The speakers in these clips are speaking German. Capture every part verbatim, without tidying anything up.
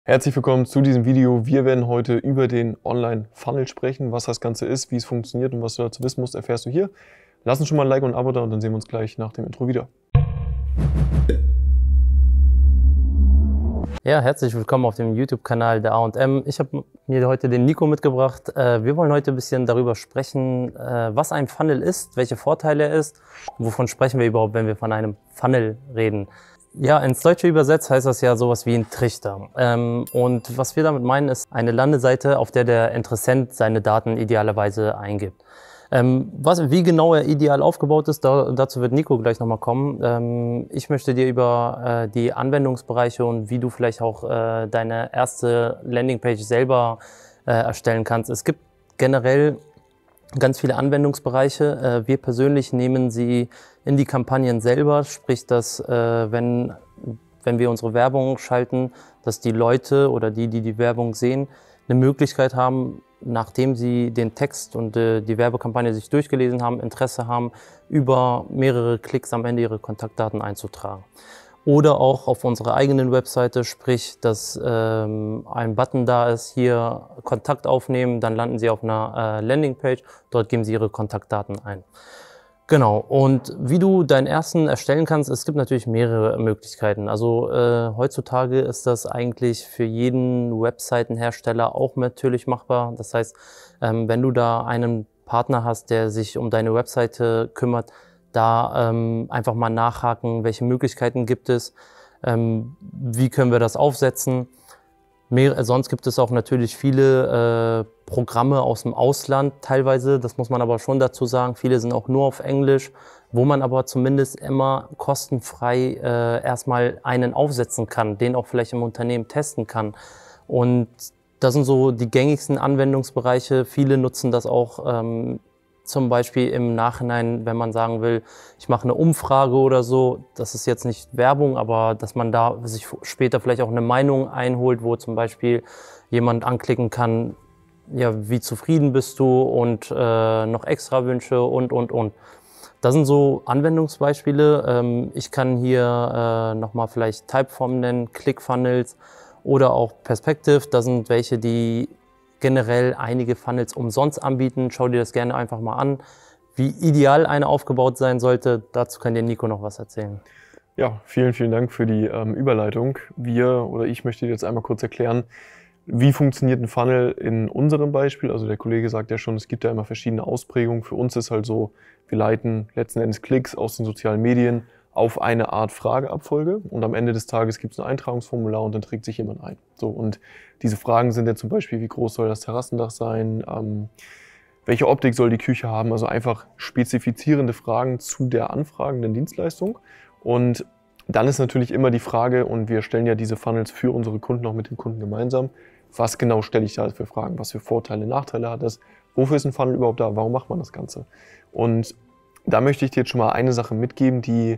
Herzlich willkommen zu diesem Video. Wir werden heute über den Online-Funnel sprechen. Was das Ganze ist, wie es funktioniert und was du dazu wissen musst, erfährst du hier. Lass uns schon mal ein Like und ein Abo da und dann sehen wir uns gleich nach dem Intro wieder. Ja, herzlich willkommen auf dem YouTube-Kanal der A und M. Ich habe mir heute den Nico mitgebracht. Wir wollen heute ein bisschen darüber sprechen, was ein Funnel ist, welche Vorteile er ist. Wovon sprechen wir überhaupt, wenn wir von einem Funnel reden? Ja, ins Deutsche übersetzt heißt das ja sowas wie ein Trichter. Ähm, und was wir damit meinen, ist eine Landeseite, auf der der Interessent seine Daten idealerweise eingibt. Ähm, was, wie genau er ideal aufgebaut ist, da, dazu wird Nico gleich nochmal kommen. Ähm, ich möchte dir über äh, die Anwendungsbereiche und wie du vielleicht auch äh, deine erste Landingpage selber äh, erstellen kannst. Es gibt generell ganz viele Anwendungsbereiche. Wir persönlich nehmen sie in die Kampagnen selber, sprich, dass wenn, wenn wir unsere Werbung schalten, dass die Leute oder die, die die Werbung sehen, eine Möglichkeit haben, nachdem sie den Text und die Werbekampagne sich durchgelesen haben, Interesse haben, über mehrere Klicks am Ende ihre Kontaktdaten einzutragen. Oder auch auf unserer eigenen Webseite, sprich, dass ähm, ein Button da ist, hier Kontakt aufnehmen, dann landen Sie auf einer äh, Landingpage, dort geben Sie Ihre Kontaktdaten ein. Genau, und wie du deinen ersten erstellen kannst, es gibt natürlich mehrere Möglichkeiten. Also äh, heutzutage ist das eigentlich für jeden Webseitenhersteller auch natürlich machbar. Das heißt, ähm, wenn du da einen Partner hast, der sich um deine Webseite kümmert, da ähm, einfach mal nachhaken, welche Möglichkeiten gibt es, ähm, wie können wir das aufsetzen. Mehr, sonst gibt es auch natürlich viele äh, Programme aus dem Ausland teilweise, das muss man aber schon dazu sagen, viele sind auch nur auf Englisch, wo man aber zumindest immer kostenfrei äh, erstmal einen aufsetzen kann, den auch vielleicht im Unternehmen testen kann. Und das sind so die gängigsten Anwendungsbereiche, viele nutzen das auch ähm, zum Beispiel im Nachhinein, wenn man sagen will, ich mache eine Umfrage oder so, das ist jetzt nicht Werbung, aber dass man da sich später vielleicht auch eine Meinung einholt, wo zum Beispiel jemand anklicken kann, ja, wie zufrieden bist du und äh, noch extra Wünsche und, und, und. Das sind so Anwendungsbeispiele. Ähm, ich kann hier äh, nochmal vielleicht Typeform nennen, ClickFunnels oder auch Perspective. Das sind welche, die generell einige Funnels umsonst anbieten. Schau dir das gerne einfach mal an. Wie ideal eine aufgebaut sein sollte, dazu kann dir Nico noch was erzählen. Ja, vielen, vielen Dank für die ähm, Überleitung. Wir oder ich möchte dir jetzt einmal kurz erklären, wie funktioniert ein Funnel in unserem Beispiel. Also der Kollege sagt ja schon, es gibt ja immer verschiedene Ausprägungen. Für uns ist halt so, wir leiten letzten Endes Klicks aus den sozialen Medien auf eine Art Frageabfolge und am Ende des Tages gibt es ein Eintragungsformular und dann trägt sich jemand ein. So, und diese Fragen sind ja zum Beispiel, wie groß soll das Terrassendach sein, ähm, welche Optik soll die Küche haben, also einfach spezifizierende Fragen zu der anfragenden Dienstleistung. Und dann ist natürlich immer die Frage, und wir stellen ja diese Funnels für unsere Kunden auch mit den Kunden gemeinsam, was genau stelle ich da für Fragen, was für Vorteile, Nachteile hat das, wofür ist ein Funnel überhaupt da, warum macht man das Ganze? Und da möchte ich dir jetzt schon mal eine Sache mitgeben, die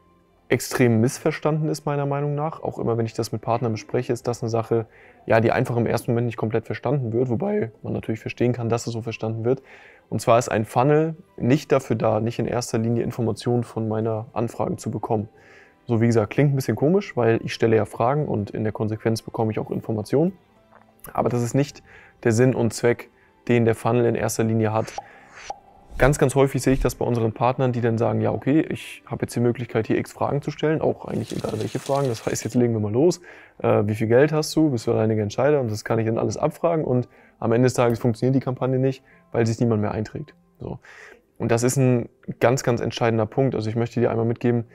extrem missverstanden ist, meiner Meinung nach. Auch immer, wenn ich das mit Partnern bespreche, ist das eine Sache, ja, die einfach im ersten Moment nicht komplett verstanden wird, wobei man natürlich verstehen kann, dass es so verstanden wird. Und zwar ist ein Funnel nicht dafür da, nicht in erster Linie Informationen von meiner Anfrage zu bekommen. So, wie gesagt, klingt ein bisschen komisch, weil ich stelle ja Fragen und in der Konsequenz bekomme ich auch Informationen. Aber das ist nicht der Sinn und Zweck, den der Funnel in erster Linie hat. Ganz, ganz häufig sehe ich das bei unseren Partnern, die dann sagen, ja okay, ich habe jetzt die Möglichkeit, hier x Fragen zu stellen, auch eigentlich egal welche Fragen. Das heißt, jetzt legen wir mal los. Äh, wie viel Geld hast du? Bist du alleiniger Entscheider? Und das kann ich dann alles abfragen und am Ende des Tages funktioniert die Kampagne nicht, weil sich niemand mehr einträgt. So. Und das ist ein ganz, ganz entscheidender Punkt. Also ich möchte dir einmal mitgeben,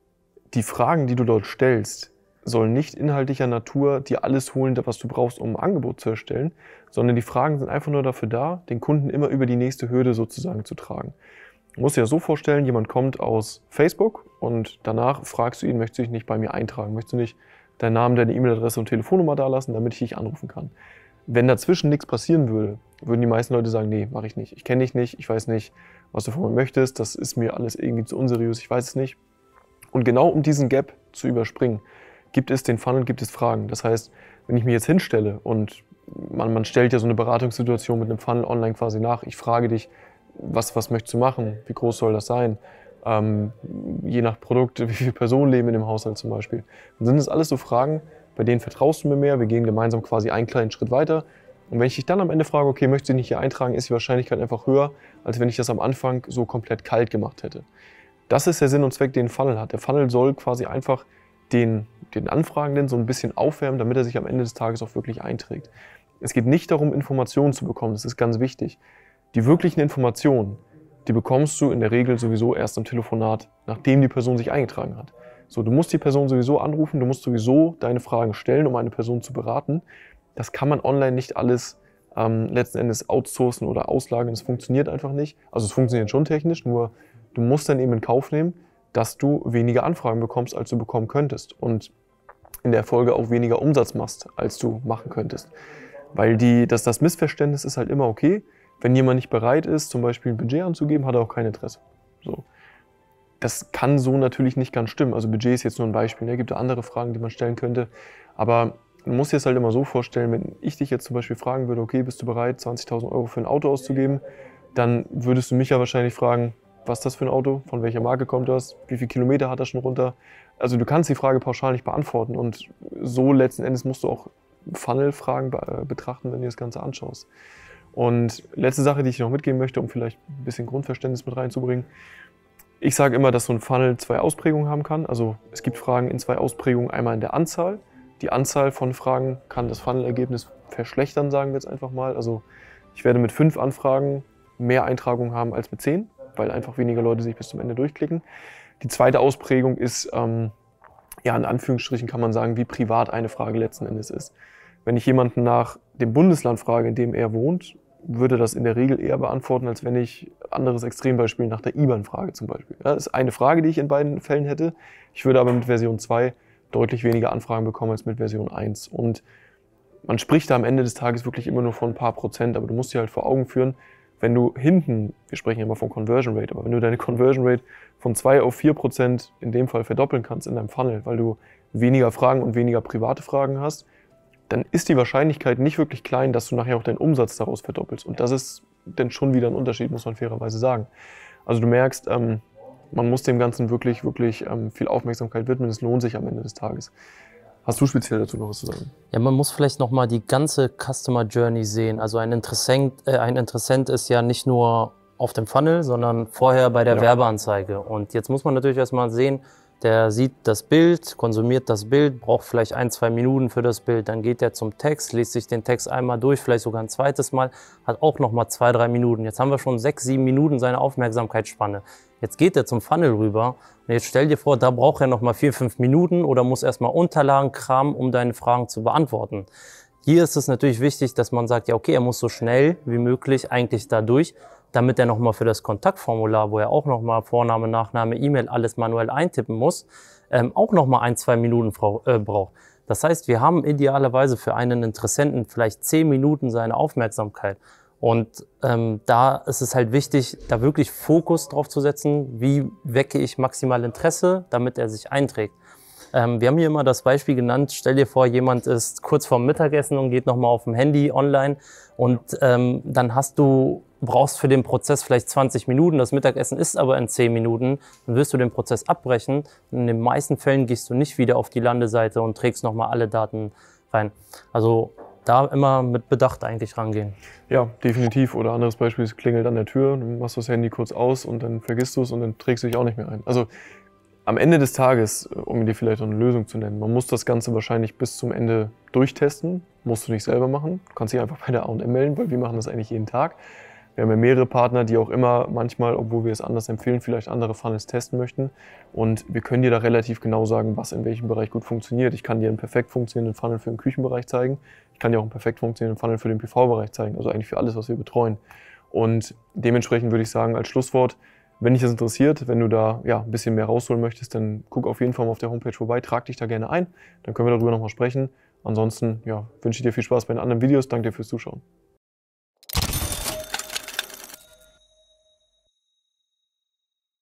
die Fragen, die du dort stellst, sollen nicht inhaltlicher Natur dir alles holen, was du brauchst, um ein Angebot zu erstellen, sondern die Fragen sind einfach nur dafür da, den Kunden immer über die nächste Hürde sozusagen zu tragen. Du musst dir das so vorstellen, jemand kommt aus Facebook und danach fragst du ihn, möchtest du dich nicht bei mir eintragen, möchtest du nicht deinen Namen, deine E-Mail-Adresse und Telefonnummer da lassen, damit ich dich anrufen kann. Wenn dazwischen nichts passieren würde, würden die meisten Leute sagen, nee, mache ich nicht, ich kenne dich nicht, ich weiß nicht, was du von mir möchtest, das ist mir alles irgendwie zu unseriös, ich weiß es nicht. Und genau um diesen Gap zu überspringen, gibt es den Funnel, gibt es Fragen. Das heißt, wenn ich mich jetzt hinstelle und man, man stellt ja so eine Beratungssituation mit einem Funnel online quasi nach, ich frage dich, was, was möchtest du machen, wie groß soll das sein, ähm, je nach Produkt, wie viele Personen leben in dem Haushalt zum Beispiel, dann sind das alles so Fragen, bei bei denen vertraust du mir mehr, wir gehen gemeinsam quasi einen kleinen Schritt weiter. Und wenn ich dich dann am Ende frage, okay, möchtest du nicht hier eintragen, ist die Wahrscheinlichkeit einfach höher, als wenn ich das am Anfang so komplett kalt gemacht hätte. Das ist der Sinn und Zweck, den ein Funnel hat. Der Funnel soll quasi einfach den, den Anfragenden so ein bisschen aufwärmen, damit er sich am Ende des Tages auch wirklich einträgt. Es geht nicht darum, Informationen zu bekommen, das ist ganz wichtig. Die wirklichen Informationen, die bekommst du in der Regel sowieso erst im Telefonat, nachdem die Person sich eingetragen hat. So, du musst die Person sowieso anrufen, du musst sowieso deine Fragen stellen, um eine Person zu beraten. Das kann man online nicht alles ähm, letzten Endes outsourcen oder auslagern. Das funktioniert einfach nicht. Also es funktioniert schon technisch, nur du musst dann eben in Kauf nehmen, dass du weniger Anfragen bekommst, als du bekommen könntest. Und in der Folge auch weniger Umsatz machst, als du machen könntest. Weil die, das, das Missverständnis ist halt immer okay, wenn jemand nicht bereit ist, zum Beispiel ein Budget anzugeben, hat er auch kein Interesse. So. Das kann so natürlich nicht ganz stimmen. Also Budget ist jetzt nur ein Beispiel. Es gibt da andere Fragen, die man stellen könnte. Aber du musst dir das halt immer so vorstellen, wenn ich dich jetzt zum Beispiel fragen würde, okay, bist du bereit, zwanzigtausend Euro für ein Auto auszugeben, dann würdest du mich ja wahrscheinlich fragen, was ist das für ein Auto, von welcher Marke kommt das, wie viele Kilometer hat das schon runter. Also du kannst die Frage pauschal nicht beantworten und so letzten Endes musst du auch Funnel-Fragen be- betrachten, wenn du das Ganze anschaust. Und letzte Sache, die ich noch mitgeben möchte, um vielleicht ein bisschen Grundverständnis mit reinzubringen. Ich sage immer, dass so ein Funnel zwei Ausprägungen haben kann. Also es gibt Fragen in zwei Ausprägungen, einmal in der Anzahl. Die Anzahl von Fragen kann das Funnel-Ergebnis verschlechtern, sagen wir jetzt einfach mal. Also ich werde mit fünf Anfragen mehr Eintragungen haben als mit zehn, weil einfach weniger Leute sich bis zum Ende durchklicken. Die zweite Ausprägung ist, ähm, ja, in Anführungsstrichen kann man sagen, wie privat eine Frage letzten Endes ist. Wenn ich jemanden nach dem Bundesland frage, in dem er wohnt, würde das in der Regel eher beantworten, als wenn ich anderes Extrembeispiel nach der I B A N frage zum Beispiel. Ja, das ist eine Frage, die ich in beiden Fällen hätte. Ich würde aber mit Version zwei deutlich weniger Anfragen bekommen als mit Version eins. Und man spricht da am Ende des Tages wirklich immer nur von ein paar Prozent, aber du musst dir halt vor Augen führen, wenn du hinten, wir sprechen ja immer von Conversion Rate, aber wenn du deine Conversion Rate von zwei auf vier Prozent in dem Fall verdoppeln kannst in deinem Funnel, weil du weniger Fragen und weniger private Fragen hast, dann ist die Wahrscheinlichkeit nicht wirklich klein, dass du nachher auch deinen Umsatz daraus verdoppelst. Und das ist dann schon wieder ein Unterschied, muss man fairerweise sagen. Also du merkst, ähm, man muss dem Ganzen wirklich, wirklich ähm, viel Aufmerksamkeit widmen. Es lohnt sich am Ende des Tages. Hast du speziell dazu noch was zu sagen? Ja, man muss vielleicht nochmal die ganze Customer Journey sehen. Also ein Interessent, äh, ein Interessent ist ja nicht nur auf dem Funnel, sondern vorher bei der ja. Werbeanzeige. Und jetzt muss man natürlich erstmal sehen, der sieht das Bild, konsumiert das Bild, braucht vielleicht ein, zwei Minuten für das Bild. Dann geht er zum Text, liest sich den Text einmal durch, vielleicht sogar ein zweites Mal, hat auch nochmal zwei, drei Minuten. Jetzt haben wir schon sechs, sieben Minuten seine Aufmerksamkeitsspanne. Jetzt geht er zum Funnel rüber und jetzt stell dir vor, da braucht er nochmal vier, fünf Minuten oder muss erstmal Unterlagen kramen, um deine Fragen zu beantworten. Hier ist es natürlich wichtig, dass man sagt, ja okay, er muss so schnell wie möglich eigentlich da durch, damit er nochmal für das Kontaktformular, wo er auch nochmal Vorname, Nachname, E-Mail, alles manuell eintippen muss, ähm, auch nochmal ein, zwei Minuten äh, braucht. Das heißt, wir haben idealerweise für einen Interessenten vielleicht zehn Minuten seine Aufmerksamkeit. Und ähm, da ist es halt wichtig, da wirklich Fokus drauf zu setzen, wie wecke ich maximal Interesse, damit er sich einträgt. Ähm, wir haben hier immer das Beispiel genannt, stell dir vor, jemand ist kurz vorm Mittagessen und geht nochmal auf dem Handy online und ähm, dann hast du, brauchst für den Prozess vielleicht zwanzig Minuten, das Mittagessen ist aber in zehn Minuten, dann wirst du den Prozess abbrechen und in den meisten Fällen gehst du nicht wieder auf die Landeseite und trägst nochmal alle Daten rein. Also da immer mit Bedacht eigentlich rangehen. Ja, definitiv. Oder anderes Beispiel, es klingelt an der Tür, du machst das Handy kurz aus und dann vergisst du es und dann trägst du dich auch nicht mehr ein. Also am Ende des Tages, um dir vielleicht noch eine Lösung zu nennen, man muss das Ganze wahrscheinlich bis zum Ende durchtesten, musst du nicht selber machen. Du kannst dich einfach bei der A und M melden, weil wir machen das eigentlich jeden Tag. Wir haben ja mehrere Partner, die auch immer manchmal, obwohl wir es anders empfehlen, vielleicht andere Funnels testen möchten. Und wir können dir da relativ genau sagen, was in welchem Bereich gut funktioniert. Ich kann dir einen perfekt funktionierenden Funnel für den Küchenbereich zeigen. Ich kann dir auch einen perfekt funktionierenden Funnel für den P V-Bereich zeigen. Also eigentlich für alles, was wir betreuen. Und dementsprechend würde ich sagen, als Schlusswort, wenn dich das interessiert, wenn du da ja, ein bisschen mehr rausholen möchtest, dann guck auf jeden Fall mal auf der Homepage vorbei, trag dich da gerne ein. Dann können wir darüber nochmal sprechen. Ansonsten ja, wünsche ich dir viel Spaß bei den anderen Videos. Danke dir fürs Zuschauen.